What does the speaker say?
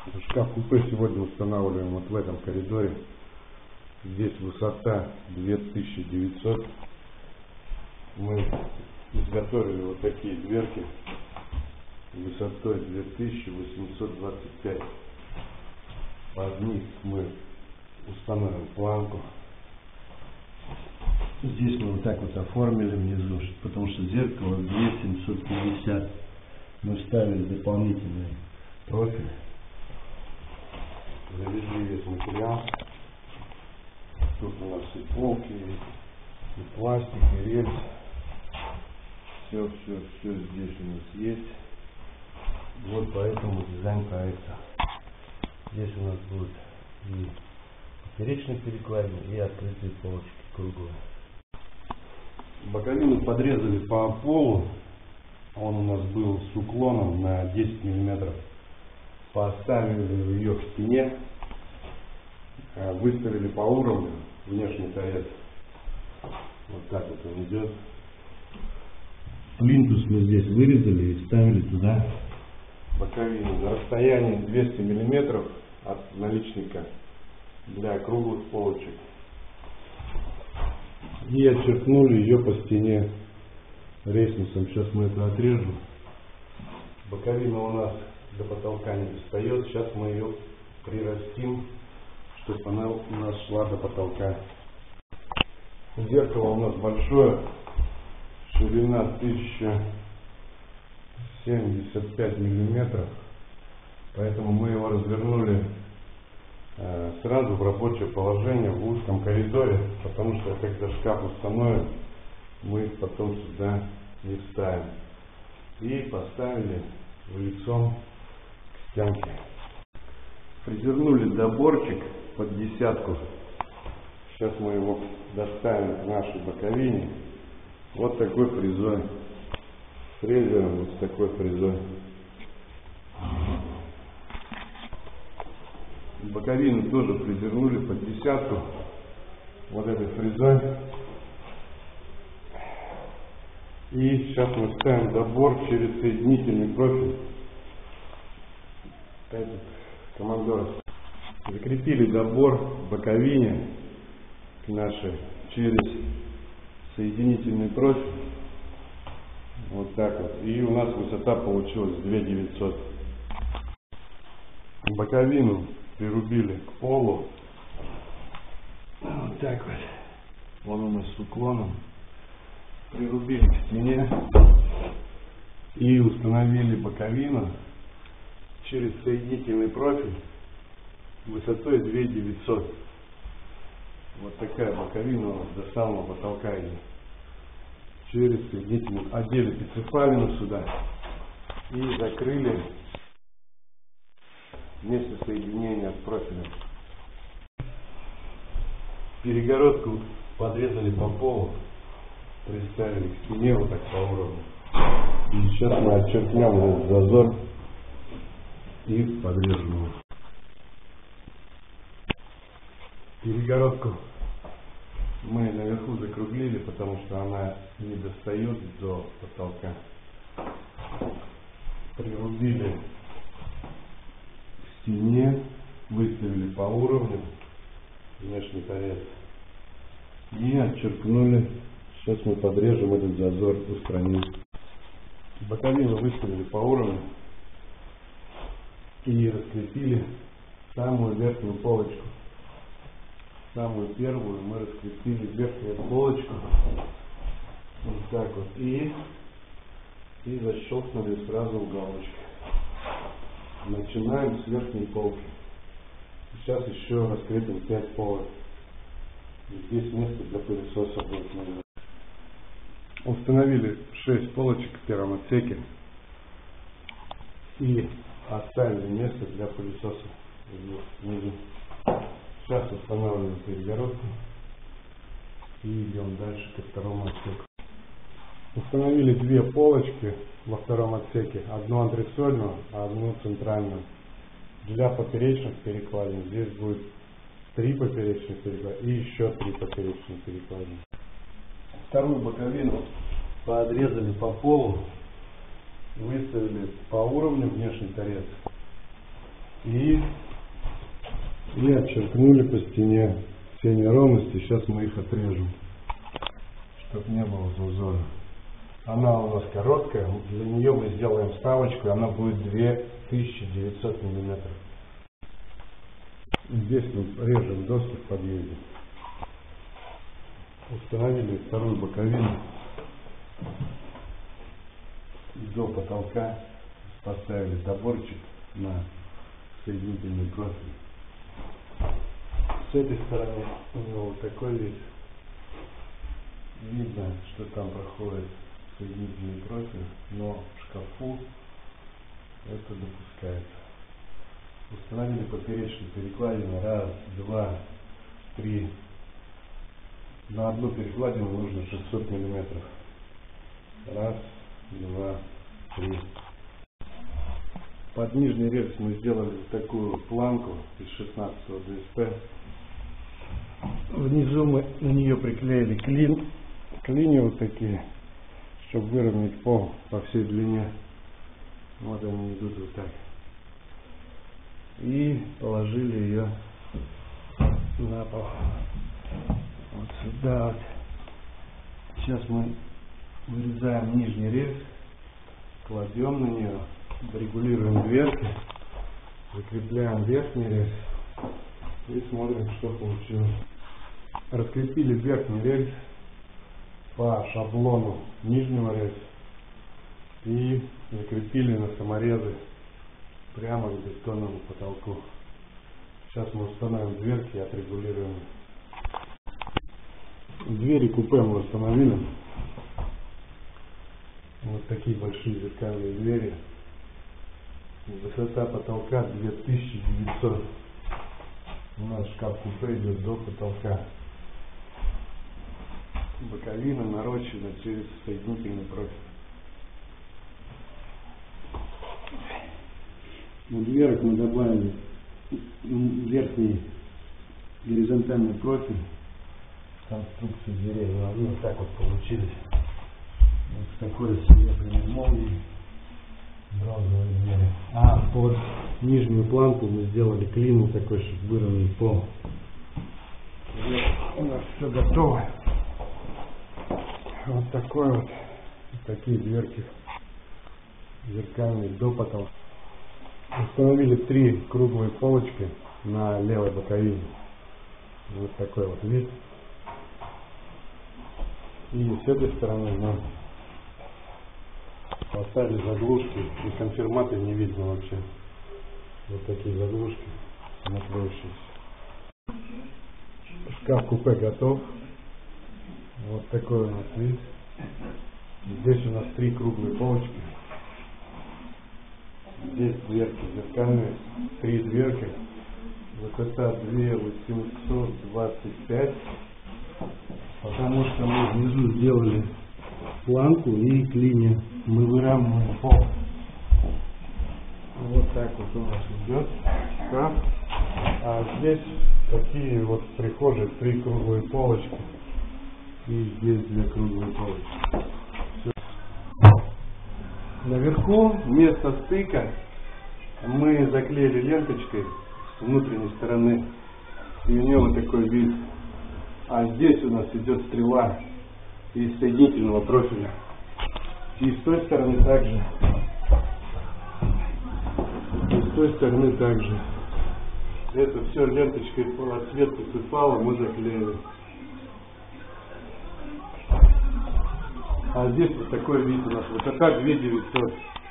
Шкаф купе сегодня устанавливаем вот в этом коридоре. Здесь высота 2900. Мы изготовили вот такие дверки высотой 2825. Под низ мы установим планку. Здесь мы вот так вот оформили внизу, потому что зеркало 2750. Мы вставили дополнительный профиль. Завезли весь материал. Тут у нас и полки, и пластик, и рельс. Все здесь у нас есть. Вот поэтому дизайн проекта. Здесь у нас будет и поперечные перекладины, и открытые полочки круглые. Боковину подрезали по полу. Он у нас был с уклоном на 10 мм. Поставили ее к стене. Выставили по уровню внешний торец. Вот так вот он идет. Плинтус мы здесь вырезали и вставили туда боковину на расстоянии 200 мм от наличника для круглых полочек. И отчеркнули ее по стене рейснусом. Сейчас мы это отрежем. Боковина у нас до потолка не достает. Сейчас мы ее прирастим, чтобы она у нас шла до потолка. Зеркало у нас большое. Ширина 1075 миллиметров. Поэтому мы его развернули сразу в рабочее положение в узком коридоре, потому что когда шкаф установим, мы их потом сюда не вставим. И поставили лицом к стенке. Придернули доборчик под десятку. Сейчас мы его доставим к нашей боковине. Вот такой фрезой. Фрезером вот с такой фрезой. Боковину тоже придернули под десятку. Вот этой фрезой. И сейчас мы ставим добор через соединительный профиль. Этот командор. Закрепили добор в боковине к нашей через соединительный профиль. Вот так вот. И у нас высота получилась 2900. Боковину прирубили к полу. Вот так вот. Он у нас с уклоном. Прирубили к стене. И установили боковину через соединительный профиль высотой 2900. Вот такая боковина у нас до самого потолка идет. Через соединительный. Одели пиццефалину сюда. И закрыли место соединения с профилем. Перегородку подрезали по полу. Приставили к стене вот так по уровню. И сейчас мы отчеркнем этот зазор и подрежем его. Перегородку мы наверху закруглили, потому что она не достает до потолка. Прирубили к стене, выставили по уровню внешний торец и отчеркнули. Сейчас мы подрежем этот зазор, устраним. Боковину выставили по уровню и раскрепили самую верхнюю полочку. Самую первую мы раскрепили верхнюю полочку. Вот так вот. И защелкнули сразу уголочкой. Начинаем с верхней полки. Сейчас еще раскрепим 5 полок. Здесь место для пылесоса будет нужно. Установили 6 полочек в первом отсеке. И оставили место для пылесоса внизу. Сейчас устанавливаем перегородку и идем дальше ко второму отсеку. Установили 2 полочки во втором отсеке. Одну антресольную, а одну центральную. Для поперечных перекладин здесь будет 3 поперечных перекладины и еще 3 поперечных перекладины. Вторую боковину подрезали по полу, выставили по уровню внешний торец. и отчеркнули по стене все неровности. Сейчас мы их отрежем, чтобы не было зазора. Она у нас короткая, для нее мы сделаем вставочку, она будет 2900 миллиметров. Здесь мы режем доски в подъезде. Установили вторую боковину до потолка, поставили заборчик на соединительный профиль. С этой стороны у него вот такой вид. Видно, что там проходит соединительный профиль, но в шкафу это допускается. Установили поперечную перекладину. Раз, два, три. На одну перекладину нужно 600 миллиметров. Раз, два, три. Под нижний рельс мы сделали такую планку из 16-го ДСП. Внизу мы на нее приклеили клини вот такие, чтобы выровнять пол по всей длине. Вот они идут вот так. И положили ее на пол. Вот сюда вот. Сейчас мы вырезаем нижний рельс, кладем на нее, регулируем дверки, закрепляем верхний рельс и смотрим, что получилось. Раскрепили верхний рельс по шаблону нижнего рельса и закрепили на саморезы прямо к бетонному потолку. Сейчас мы установим дверки и отрегулируем. Двери купе мы установили. Вот такие большие зеркальные двери. Высота потолка 2900. У нас шкаф-купе идет до потолка. Боковина нарощена через соединительный профиль. У дверок мы добавили верхний горизонтальный профиль конструкции дверей. Но они вот так вот получились. Вот с такой серебряной молнией бронзовой двери. А под нижнюю планку мы сделали клин такой, чтобы выровнять пол. У нас все готово. Вот такой вот. Такие дверки зеркальные до потолка. Установили 3 круглые полочки на левой боковине. Вот такой вот вид. И с этой стороны мы поставили заглушки, и конфирматы не видно вообще. Вот такие заглушки накроющиеся. Шкаф-купе готов. Вот такой у нас вид. Здесь у нас 3 круглые полочки. Здесь дверки зеркальные, 3 дверки. Высота 2825. Потому что мы внизу сделали планку и клини. Мы выравниваем пол. Вот так вот у нас идет шкаф. А здесь такие вот в прихожей 3 круглые полочки. И здесь 2 круглые полочки. Все. Наверху вместо стыка мы заклеили ленточкой с внутренней стороны. И у нее вот такой вид. А здесь у нас идет стрела из соединительного профиля. И с той стороны также. И с той стороны также. Это все ленточкой по цвету цепало мы заклеили. А здесь вот такой вид у нас. Высота 2900.